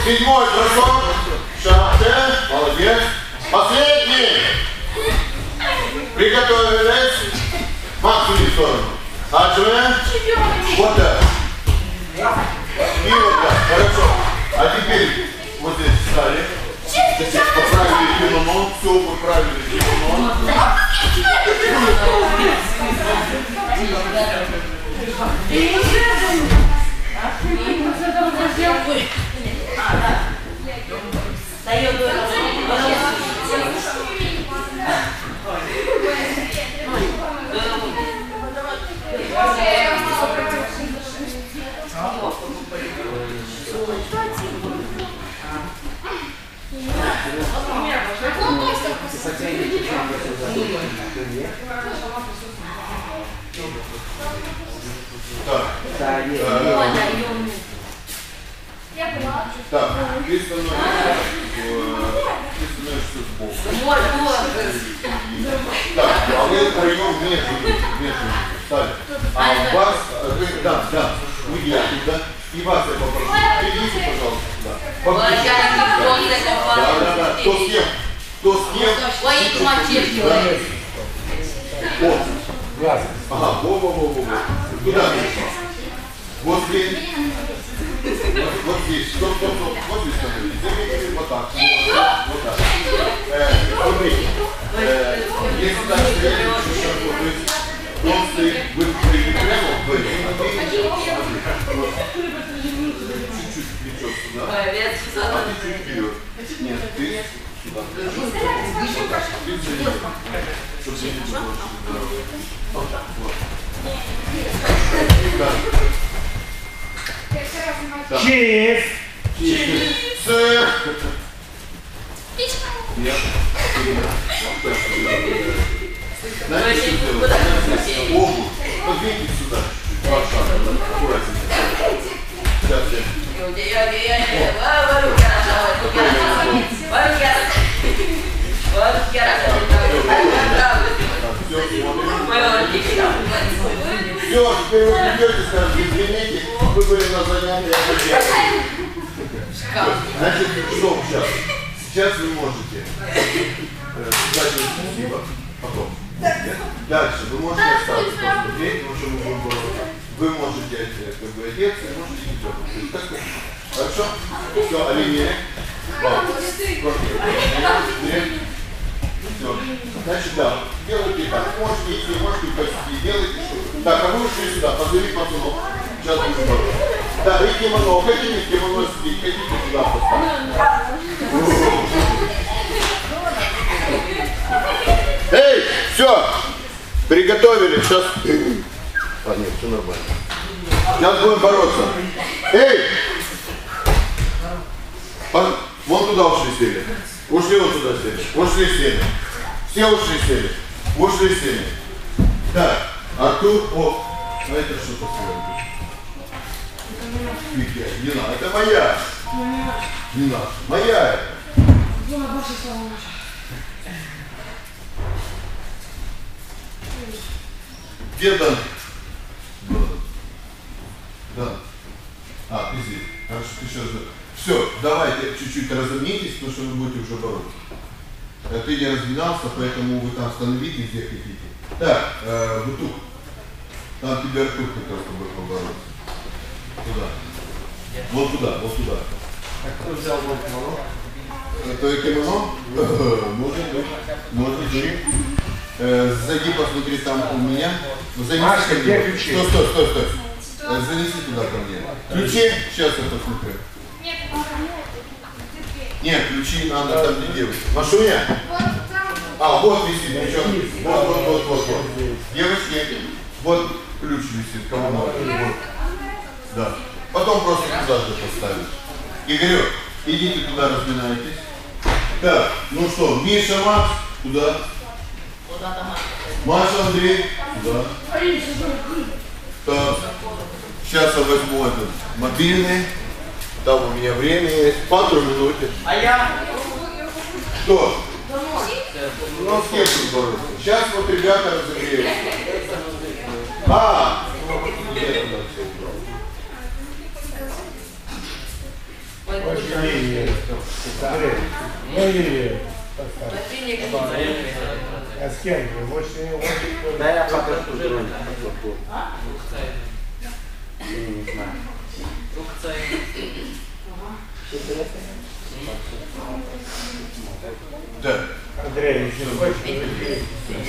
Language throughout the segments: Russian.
Седьмой бросок. Шапка. Молодец. Последний. Приготовились. Максимум в сторону. Аджи. Вот так. И вот так. Хорошо. А теперь вот здесь встали. Поправили кимоно. Все поправили кимоно. Так, ты становишься сбоку. Так, а вы втроем вместе встали. А вас, да, выйди оттуда. И вас я попрошу. Идите, пожалуйста, сюда. Да. Кто с кем? Вот. Ага, во. Куда? Вот здесь. Вот здесь. Стоп. Вот здесь становитесь. Заметили вот так. Вот так. Смотрите. Если так стоять, очень широко. То есть он стоит, вы прямо в бой. Чуть-чуть плечо сюда. А ты чуть вперед. Нет, ты сюда. Ты заметил. Чтобы я не было. Вот так. Вот. Чиз! Сэр! Знаете, что делать? Обувь. Подвиньте сюда. Два шага. Аккуратнее. Сейчас я. Все, теперь вы придете, скажете, извините, вы были на занятии. Значит, что сейчас? Сейчас вы можете сказать спасибо, потом. Дальше вы можете остаться просто здесь, потому что мы будем бороться. Вы можете как бы одеться, можете идти. Хорошо? Все, оленей. Значит, да, делайте так. Можете идти, можете пойти, делайте что-то. Так, а вы ушли сюда, позови пацанов. Сейчас будем бороться. Да, и кимоно, хотите кимоно сидеть, хотите сюда поставить. Эй, все, приготовили, сейчас. А, нет, все нормально. Сейчас будем бороться. Эй! Вон туда ушли сели. Ушли вот туда сели. Ушли сели. Все ушли сели. Ушли сели. Так, а тут, о, а это что такое? Не надо, это моя. Не надо, моя это. Где Дан? Да. А, ты здесь. Хорошо, ты сейчас. Все, давайте чуть-чуть разомнитесь, потому что вы будете уже бороться. Ты не разминался, поэтому вы там становитесь, где хотите. Так, Бутук. Там тебе Артур хотел с тобой побороться. Туда. Вот туда, вот туда. А кто взял мой кимоно? Это кимоно? Может быть. Может быть. Зайди, посмотри там у меня. Машка, где ключи? Стой. Занеси туда ко мне. Ключи? Сейчас я посмотрю. Нет, ключи надо там, где девушка. Машуня? А, вот висит, ничего. Вот. Девочки, вот ключ висит, кому надо. Вот. Да. Потом просто туда же поставишь. Игорек, идите туда, разминайтесь. Так, ну что, Миша, Макс, туда. Маша, Андрей, туда. Так, сейчас я возьму этот мобильный. Там у меня время есть. Пару минут. А я? Что? Ну, с кем тут бороться? Сейчас вот ребята разогреют. А! Я туда все убрал. линии. Андрей, ну и поставь. А с кем ты? Больше не Да я подожду. Не знаю. Да. Андрей, если хочешь,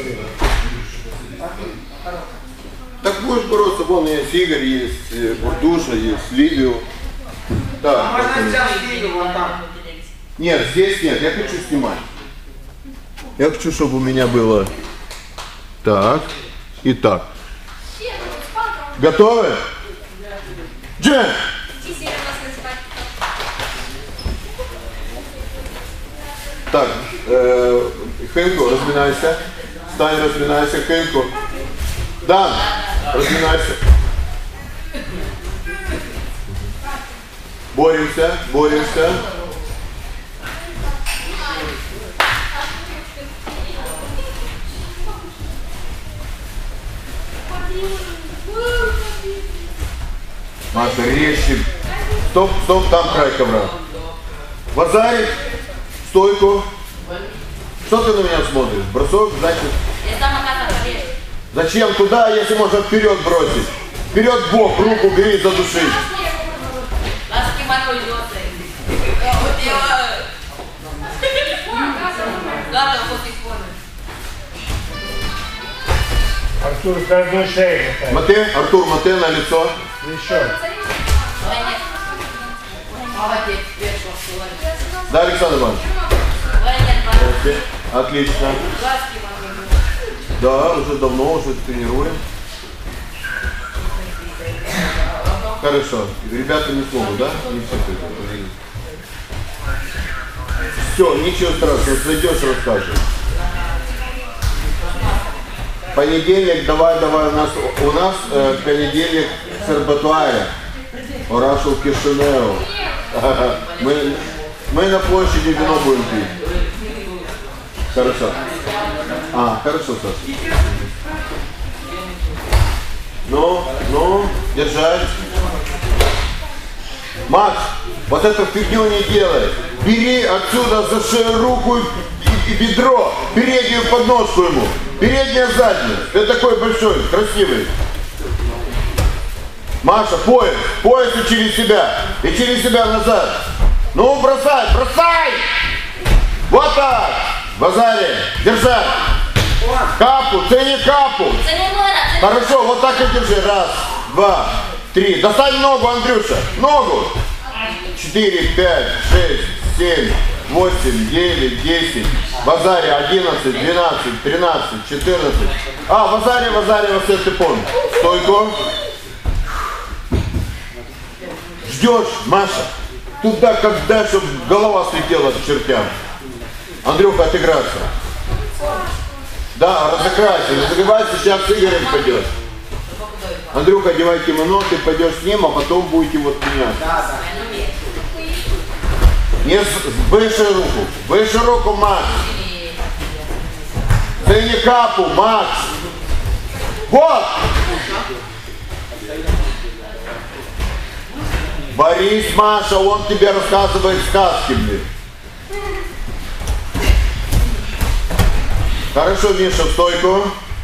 Так будешь бороться, вон есть Игорь, есть Бурдуша, есть Ливио. Да. Можно сейчас видео вот там. Нет, здесь нет, я хочу снимать. Я хочу, чтобы у меня было так и так. Готовы? Джен! Так, Хэнку, разминайся. Стань, разминайся, Хэнку. Дан, разминайся. Боремся, боремся. Маша, резче. Стоп, стоп, там край ковра. Вазарик, стойку. Что ты на меня смотришь? Бросок, значит. Зачем туда, если можно вперед бросить? Вперед в бок, руку бери, задуши. Артур, каждую шею. Мате, Артур, мате на лицо. Еще. Да, Александр Иванович? Отлично. Да, уже давно, уже тренируем. Хорошо. Ребята не смогут, да? Не все. Все, ничего страшного, зайдешь, расскажешь. Понедельник, давай, у нас понедельник в Сербатуаре. Орашел Кишинео. Мы на площади вино будем пить. Хорошо. Хорошо, Саша. Ну, держать. Макс, вот эту фигню не делай. Бери отсюда за шею руку и бедро, переднюю подножку ему. Передняя, задняя. Ты такой большой, красивый. Маша, пояс и через себя назад. Ну, бросай, бросай! Вот так! Базаре, держать! Капу, цени капу! Хорошо, вот так и держи. Раз, два, три. Достань ногу, Андрюша, ногу! 4, 5, 6, 7, 8, 9, 10. Базаре 11, 12, 13, 14. Базаре, вот это ты помнишь. Стойку. Ждешь, Маша. Туда, когда, чтобы голова слетела к чертям. Андрюха, отыграться. Да, разыграйся. Разыграйся, сейчас с Игорем пойдешь. Андрюха, одевай кимоно, ты пойдешь с ним, а потом будете вот меня. Не выше руку, Макс. Ты не капу, Макс. Вот. Борис, Маша, он тебе рассказывает сказки, блин. Хорошо, Миша, в стойку.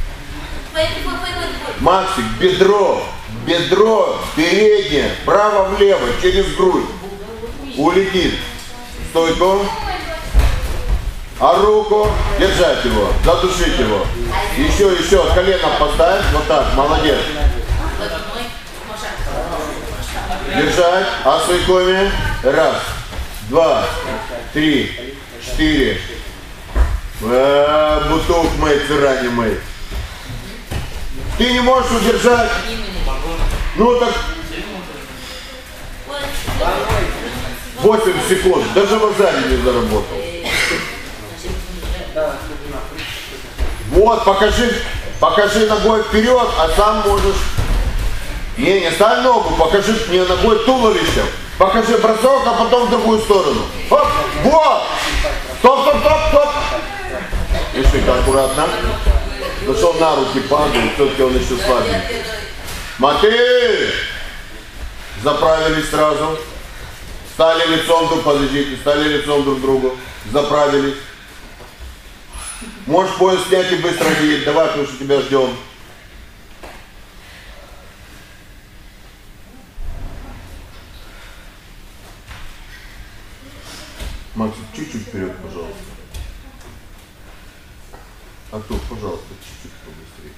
Максик, бедро, переднее, право-влево, через грудь. Улетит. Стойку. А руку держать его, задушить его. Еще, колено поставь, вот так, молодец. Держать, а стойками. Раз, два, три, 4. Буток мой, цирани мой. Ты не можешь удержать? Ну так 8 секунд, даже в азаре не заработал. Вот, покажи ногой вперед, а сам можешь. Не ставь ногу, покажи мне ногой туловищем. Покажи бросок, а потом в другую сторону. Оп, вот! Стоп! Еще аккуратно. Зашел на руки, падает, все-таки он еще слабенький. Матей! Заправились сразу. Стали лицом друг, подождите, стали лицом друг к другу. Заправились. Можешь пояс снять и быстро одеть. Давай, потому что тебя ждем. Макс, чуть-чуть вперед, пожалуйста. Артур, пожалуйста, чуть-чуть побыстрее.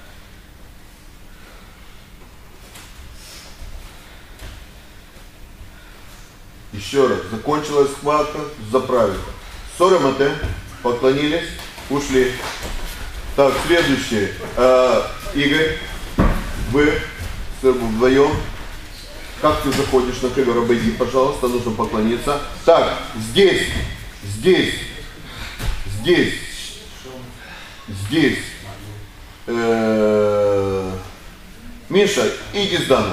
Еще раз. Закончилась схватка, заправили. Соромате, поклонились, ушли. Так, следующее. Игорь, вы вдвоем. Как ты заходишь на ковер, обойди, пожалуйста, нужно поклониться. Так, здесь. Миша, иди с Даном.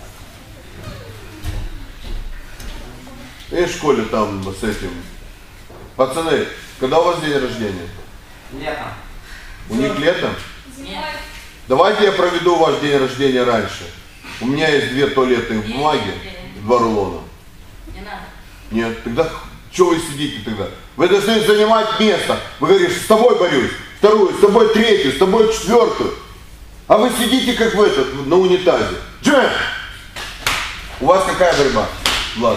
И в школе там с этим. Пацаны, когда у вас день рождения? Летом. У них летом? Нет. Давайте я проведу ваш день рождения раньше. У меня есть 2 туалетные бумаги, 2 рулона. Не надо. Нет, тогда что вы сидите тогда? Вы должны занимать место. Вы говорите, с тобой борюсь, 2-ю, с тобой 3-ю, с тобой 4-ю. А вы сидите как в этот, на унитазе. Джем! У вас какая борьба, Влад?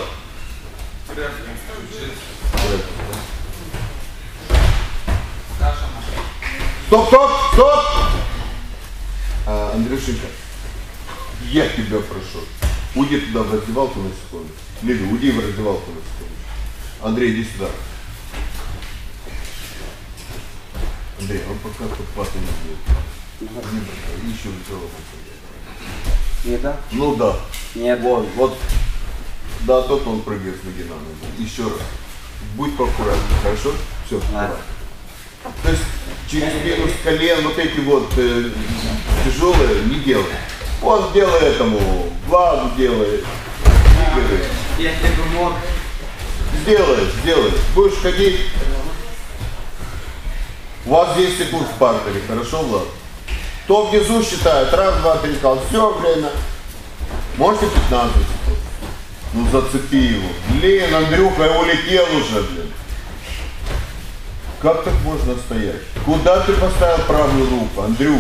Стоп! Андрюшенька, я тебя прошу. Уйди туда в раздевалку на секунду. Лига, уйди в раздевалку на секунду. Андрей, иди сюда. Андрей, он пока тут папы не будет. Еще взяло. Не да? Ну да. Нет. Вот. Да, тот он прыгает с ноги на ногу. Еще раз. Будь поаккуратнее, хорошо? Все, давай. То есть через минус колен вот эти вот тяжелые не делай. Он делает этому, Владу делает, Игорю. Если бы мог. Сделаешь. Будешь ходить. У вас 10 секунд в партере, хорошо, Влад? Кто внизу считает? 1, 2, 3, все время. Можете 15 секунд? Ну зацепи его. Блин, Андрюха, я улетел уже, блин. Как так можно стоять? Куда ты поставил правую руку, Андрюха?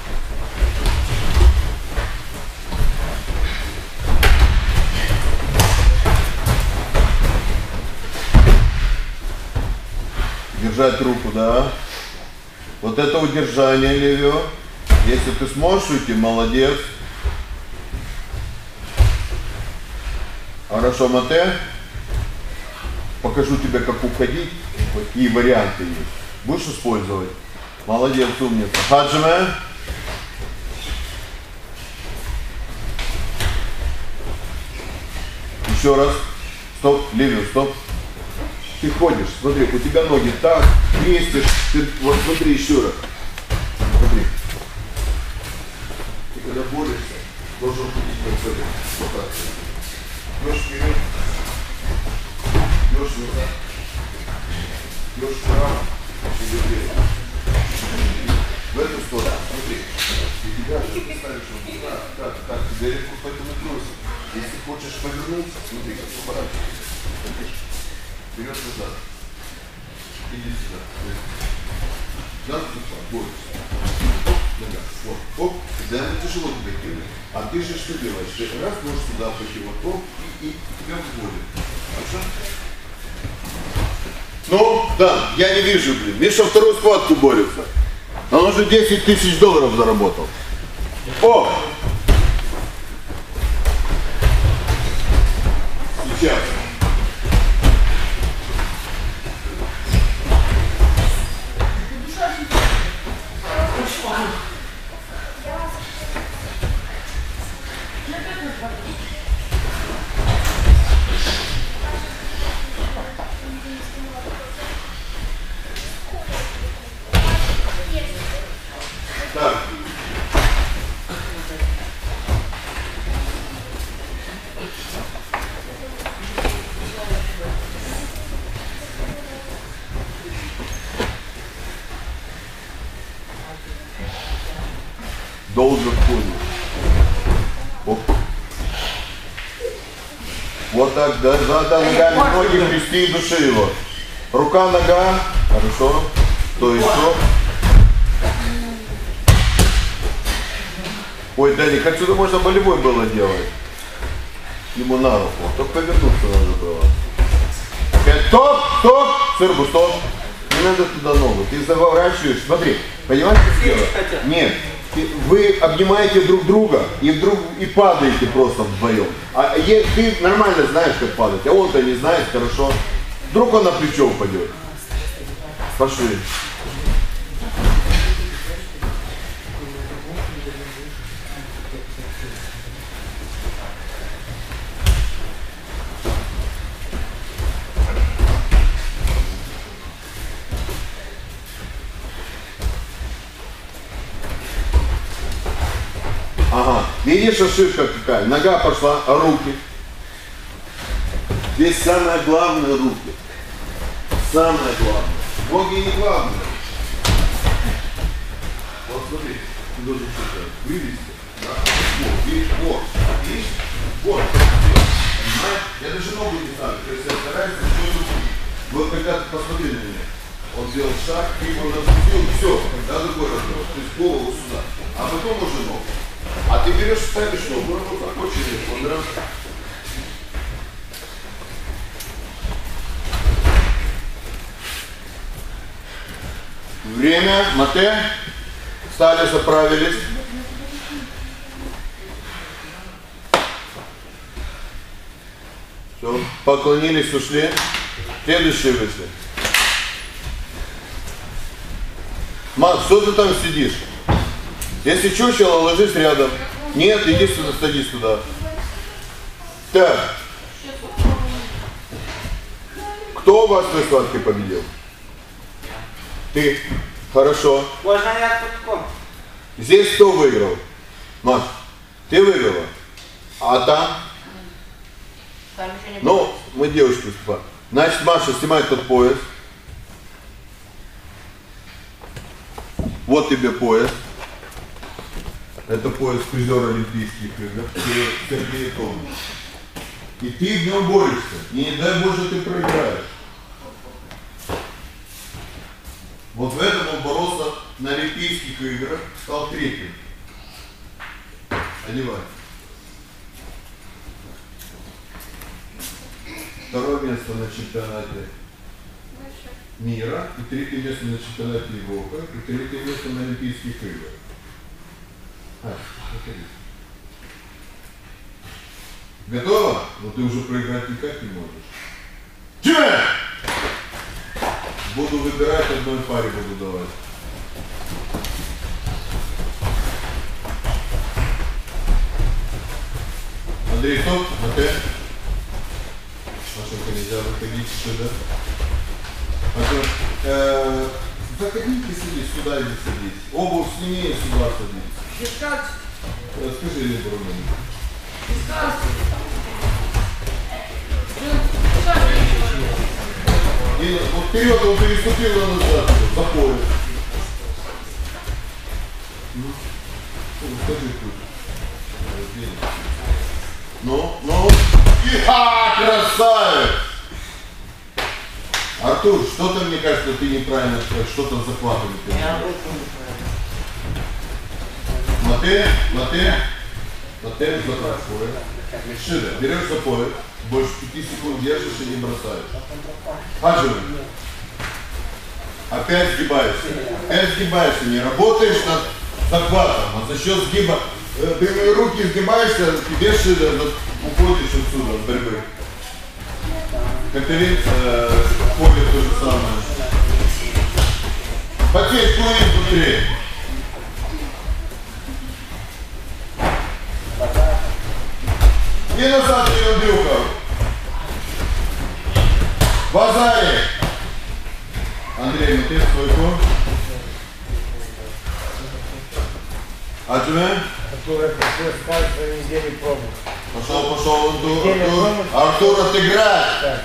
Держать руку, да? Вот это удержание, Левио. Если ты сможешь уйти, молодец. Хорошо, Мате. Покажу тебе, как уходить. Какие варианты есть. Будешь использовать? Молодец, умница. Хаджиме. Еще раз. Стоп, Левио, стоп. Ты ходишь, смотри, у тебя ноги так, крестишь, ты, вот смотри еще раз. Смотри. Ты когда борешься, должен ходить как бы, вот так. Идешь вперед, идешь назад, идешь вправо, идешь вверх. В эту сторону, смотри. И тебя же поставишь вот так, тебя легко поэтому бросить. Если хочешь повернуться, смотри, как поворачиваешься. Вперед-назад. Иди сюда. Назад, борешься. Нога. Вот. Оп. Да, тяжело тебе кинуть. А ты же что делаешь? Ты раз можешь сюда пойти, вот оп, и тебя вводит. Хорошо? Ну, да, я не вижу, блин. Миша вторую схватку борется. Он уже $10 000 заработал. О! Сейчас. Так. Долго ходишь. Оп. Вот Вот так, да, ногами, ноги крести и души его. Рука, нога. Хорошо. То еще. Ой, Даник, отсюда можно болевой было делать. Ему на руку. Только повернуться надо было. Опять стоп, стоп, Сырбу, стоп. Не надо туда ногу. Ты заворачиваешь. Смотри, понимаете, что дело? Нет. Вы обнимаете друг друга и падаете просто вдвоем. А ты нормально знаешь, как падать, а он-то не знает, хорошо. Вдруг он на плечо упадет. Пошли. Ага, видишь, ошибка какая? Нога пошла, а руки? Здесь самое главное руки. Самое главное. Ноги не главное. Вот смотри, ты должен что-то вывести. Да? Вот, видишь, вот. Видишь? Вот. Понимаешь? Я даже ногу не знаю. То есть я стараюсь, что руки. Вот когда ты посмотри на меня. Он сделал шаг, ты его распустил, все, да, другой разговор. То есть голову сюда. А потом уже ногу. А ты берешь, ставишь ногу, вот так очень легко, да? Время, мате, встали, заправились. Все, поклонились, ушли. Следующие вышли. Макс, что ты там сидишь? Если чучело, ложись рядом. Нет, иди сюда, садись туда. Так. Кто у вас в схватке победил? Ты. Хорошо. Можно я тут? Здесь кто выиграл? Маш, ты выиграла. А там? Ну, мы девушки выступаем. Значит, Маша, снимай тот пояс. Вот тебе пояс. Это пояс призера Олимпийских игр. Сергей Томов. И ты в нем борешься. И не дай Боже, ты проиграешь. Вот в этом он боролся на Олимпийских играх, стал третьим. Одевай. Второе место на чемпионате мира, и третье место на чемпионате Европы, и третье место на Олимпийских играх. Готово? Но ты уже проиграть никак не можешь. Че? Буду выбирать, одной паре буду давать. Андрей, стоп, на Т. Машинка нельзя выходить сюда. Заходите, садись, сюда иди садись. Обувь сними и сюда садись. Скажи Либеру. И вот вперед он переступил на назад, за пояс. Скажи тут. Ну. Красавец! Артур, что-то, мне кажется, ты неправильно, что-то захватываешь. Мотель за пояс. Шире, берешь за пояс, больше 5 секунд держишь и не бросаешь. Хадживай. Опять сгибаешься. Не работаешь над захватом, а за счет сгиба. Ты руки сгибаешься, тебе шире, уходишь отсюда от борьбы. Катерин ходит то же самое. Потеть курить внутри. И назад, Андрюха. Базари. Андрей, ну ты стойку. Аджуэ? Пошел, Артур, отыграй.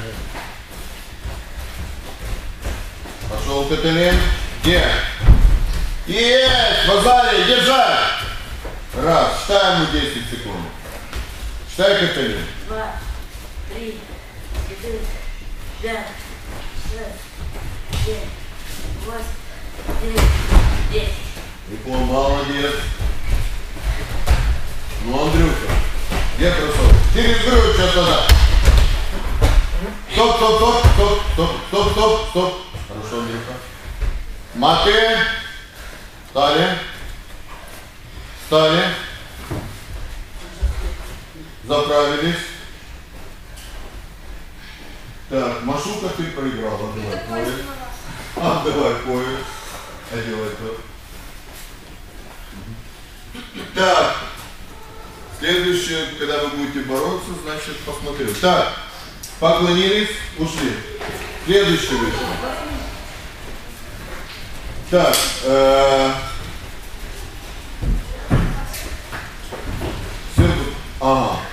Пошел Каталин. Где? Есть! Базари, держать! Раз, считаем ему 10 секунд. Считай, Каталин. 3, 4, 5, 6, 7, 8, 9, 10. Диплом, молодец. Ну, Андрюха, где кроссовок? Через грудь сейчас надо. Стоп, стоп, стоп, стоп, стоп, стоп, стоп, стоп. Хорошо, Андрюха. Маты. Стали. Стали. Заправились. Так, Машука, ты проиграла. Давай, поезд. Давай, поезд. Одевай то. Так. Следующее, когда вы будете бороться, значит, посмотрю. Так. Поклонились, ушли. Следующий вышел. Так. Ага.